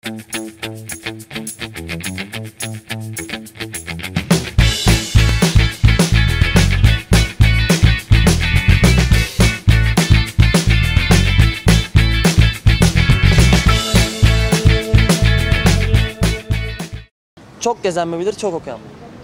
Çok gezen mi bilir, çok okuyan mı?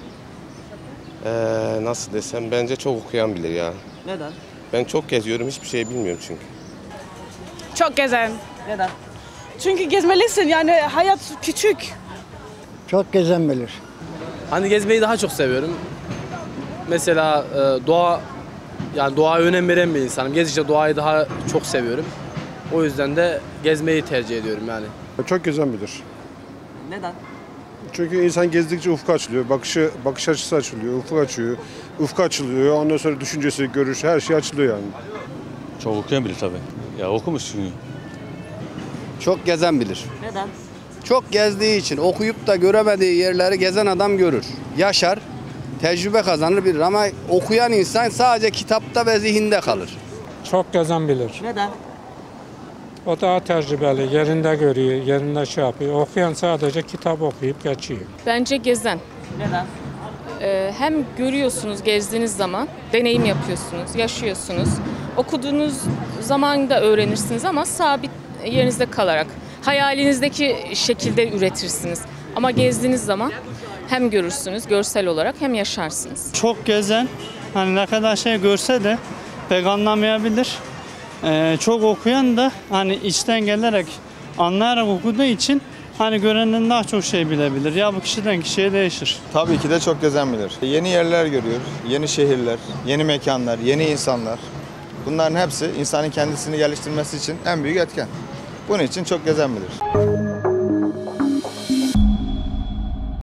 Nasıl desem, bence çok okuyan bilir ya. Neden? Ben çok geziyorum, hiçbir şey bilmiyorum çünkü. Çok gezen. Neden? Çünkü gezmelisin, yani hayat küçük. Çok gezen bilir. Hani gezmeyi daha çok seviyorum. Mesela doğaya önem veren bir insanım. Gezdikçe doğayı daha çok seviyorum. O yüzden de gezmeyi tercih ediyorum yani. Çok gezen bilir. Neden? Çünkü insan gezdikçe ufku açılıyor, bakış açısı açılıyor, ufku açılıyor. Ondan sonra düşüncesi, görüş, her şey açılıyor yani. Çok okuyan bilir tabii. Ya okumuş çünkü. Çok gezen bilir. Neden? Çok gezdiği için, okuyup da göremediği yerleri gezen adam görür. Yaşar, tecrübe kazanır bilir ama okuyan insan sadece kitapta ve zihinde kalır. Çok gezen bilir. Neden? O daha tecrübeli, yerinde görüyor, yerinde şey yapıyor. Okuyan sadece kitap okuyup geçiyor. Bence gezen. Neden? Hem görüyorsunuz gezdiğiniz zaman, deneyim yapıyorsunuz, yaşıyorsunuz. Okuduğunuz zaman da öğrenirsiniz ama sabit yerinizde kalarak, hayalinizdeki şekilde üretirsiniz. Ama gezdiğiniz zaman hem görürsünüz görsel olarak hem yaşarsınız. Çok gezen, hani ne kadar şey görse de pek anlamayabilir. Çok okuyan da hani içten gelerek, anlayarak okuduğu için hani görenden daha çok şey bilebilir. Ya bu kişiden kişiye değişir. Tabii ki de çok gezen bilir. Yeni yerler görüyor, yeni şehirler, yeni mekanlar, yeni insanlar. Bunların hepsi insanın kendisini geliştirmesi için en büyük etken. Bunun için çok gezen bilir.